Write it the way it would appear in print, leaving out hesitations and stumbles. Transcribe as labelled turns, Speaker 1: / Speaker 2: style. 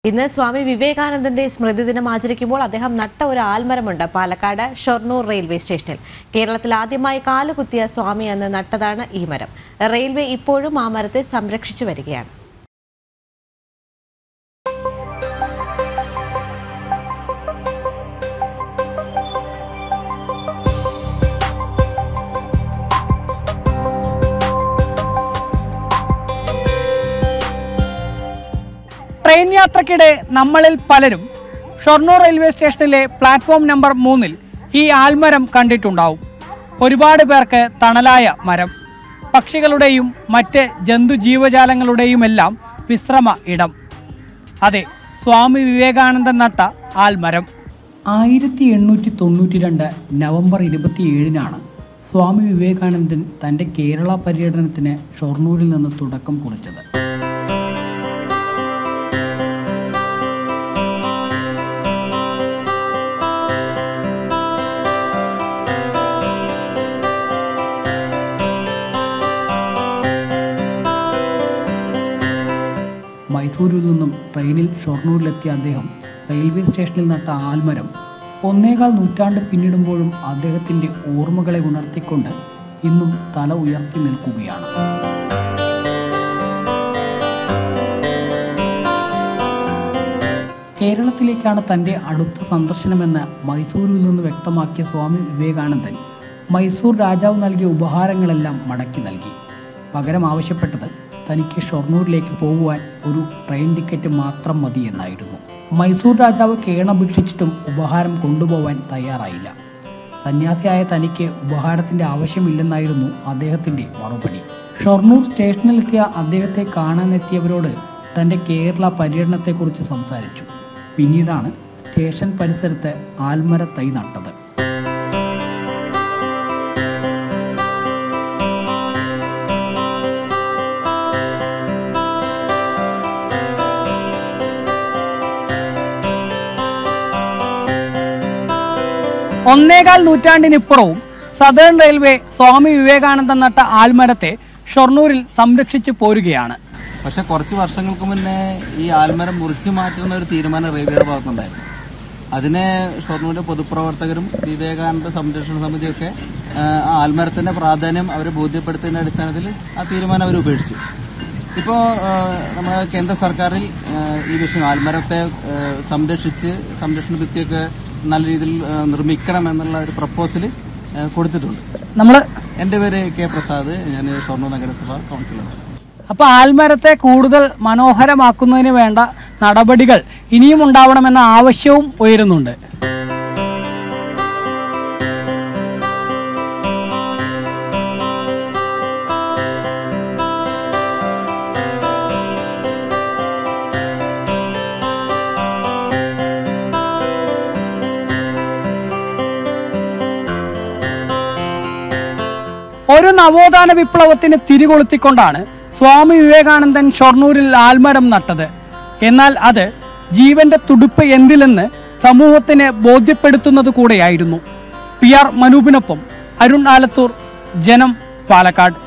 Speaker 1: ഇന്ന് സ്വാമി വിവേകാനന്ദന്റെ സ്മൃതി ദിനം ആചരിക്കുമ്പോൾ അദ്ദേഹം നട്ട ഒരു ആൽമരമുണ്ട് പാലക്കാട് ഷൊർണൂർ റെയിൽവേ സ്റ്റേഷനിൽ. കേരളത്തിൽ ആദ്യമായി കാലുകുത്തിയ സ്വാമി അന്ന് നട്ടതാണ് ഈ മരം. റെയിൽവേ ഇപ്പോഴും ആ മരത്തെ സംരക്ഷിച്ചു വരികയാണ്.
Speaker 2: ട്രെയിൻ യാത്രക്കിടെ നമ്മളിൽ പലരും ഷൊർണൂർ റെയിൽവേ സ്റ്റേഷനിലെ പ്ലാറ്റ്ഫോം നമ്പർ 3-ൽ ഈ ആൽമരം കണ്ടിട്ടുണ്ടാവും. ഒരുപാട് പേർക്ക് തണലായ മരം, പക്ഷികളുടെയും മറ്റ് ജന്തുജീവജാലങ്ങളുടെയുമെല്ലാം വിശ്രമ ഇടം. അതെ, സ്വാമി വിവേകാനന്ദൻ നട്ട ആൽമരം. 1892 നവംബർ 27-നാണ് സ്വാമി വിവേകാനന്ദൻ തൻ്റെ കേരള പര്യടനത്തിന് ഷൊർണൂരിൽ നിന്ന് തുടക്കം കുറിച്ചത്. മൈസൂരിൽ നിന്നും ട്രെയിനിൽ ഷൊർണൂരിലെത്തിയ അദ്ദേഹം റെയിൽവേ സ്റ്റേഷനിൽ നട്ട ആൽമരം 1.25 നൂറ്റാണ്ട് പിന്നിടുമ്പോഴും അദ്ദേഹത്തിൻ്റെ ഓർമ്മകളെ ഉണർത്തിക്കൊണ്ട് ഇന്നും തല ഉയർത്തി നിൽക്കുകയാണ്. കേരളത്തിലേക്കാണ് തൻ്റെ അടുത്ത സന്ദർശനമെന്ന് മൈസൂരിൽ നിന്ന് വ്യക്തമാക്കിയ സ്വാമി വിവേകാനന്ദൻ മൈസൂർ രാജാവ് നൽകിയ ഉപഹാരങ്ങളെല്ലാം മടക്കി നൽകി. പകരം ആവശ്യപ്പെട്ടത് തനിക്ക് ഷൊർണൂരിലേക്ക് പോകുവാൻ ഒരു ട്രെയിൻ ടിക്കറ്റ് മാത്രം മതി എന്നായിരുന്നു. മൈസൂർ രാജാവ് കേണപേക്ഷിച്ചിട്ടും ഉപഹാരം കൊണ്ടുപോകാൻ തയ്യാറായില്ല. സന്യാസിയായ തനിക്ക് ഉപഹാരത്തിൻ്റെ ആവശ്യമില്ലെന്നായിരുന്നു അദ്ദേഹത്തിൻ്റെ മറുപടി. ഷൊർണൂർ സ്റ്റേഷനിലെത്തിയ അദ്ദേഹത്തെ കാണാനെത്തിയവരോട് തൻ്റെ കേരള പര്യടനത്തെക്കുറിച്ച് സംസാരിച്ചു. പിന്നീടാണ് സ്റ്റേഷൻ പരിസരത്ത് ആൽമര തൈ നട്ടത്. ഒന്നേകാൽ നൂറ്റാണ്ടിനിപ്പുറവും സദേൺ റെയിൽവേ സ്വാമി വിവേകാനന്ദൻ നട്ട ആൽമരത്തെ ഷൊർണൂരിൽ സംരക്ഷിച്ചു പോരുകയാണ്.
Speaker 3: പക്ഷെ കുറച്ച് വർഷങ്ങൾക്ക് മുന്നേ ഈ ആൽമരം മുറിച്ചു മാറ്റുന്ന ഒരു തീരുമാനം റെയിൽവേയുടെ ഭാഗത്തുണ്ടായിരുന്നു. അതിനെ ഷൊർണൂരിലെ പൊതുപ്രവർത്തകരും വിവേകാനന്ദ സംരക്ഷണ സമിതിയൊക്കെ ആൽമരത്തിന്റെ പ്രാധാന്യം അവരെ ബോധ്യപ്പെടുത്തുന്നതിന്റെ അടിസ്ഥാനത്തിൽ ആ തീരുമാനം അവർ ഉപേക്ഷിച്ചു. ഇപ്പോൾ നമ്മുടെ കേന്ദ്ര സർക്കാരിൽ ഈ വിഷയം ആൽമരത്തെ സംരക്ഷിച്ച് സംരക്ഷണ ഭിത്തിയൊക്കെ നല്ല രീതിയിൽ നിർമ്മിക്കണം എന്നുള്ള ഒരു പ്രപ്പോസൽ കൊടുത്തിട്ടുണ്ട്. എന്റെ പേര് കെ പ്രസാദ്, ഞാൻ ഷൊർണൂർ നഗരസഭ കൗൺസിലറാണ്.
Speaker 2: അപ്പൊ ആൽമരത്തെ കൂടുതൽ മനോഹരമാക്കുന്നതിന് വേണ്ട നടപടികൾ ഇനിയും ഉണ്ടാവണമെന്ന ആവശ്യവും ഉയരുന്നുണ്ട്. ഒരു നവോത്ഥാന വിപ്ലവത്തിന് തിരികൊളുത്തിക്കൊണ്ടാണ് സ്വാമി വിവേകാനന്ദൻ ഷൊർണൂരിൽ ആൽമരം നട്ടത്. എന്നാൽ അത് ജീവന്റെ തുടിപ്പ് എന്തിലെന്ന് സമൂഹത്തിന് ബോധ്യപ്പെടുത്തുന്നത് കൂടെയായിരുന്നു. PR മനൂപിനൊപ്പം അരുൺ ആലത്തൂർ, ജനം, പാലക്കാട്.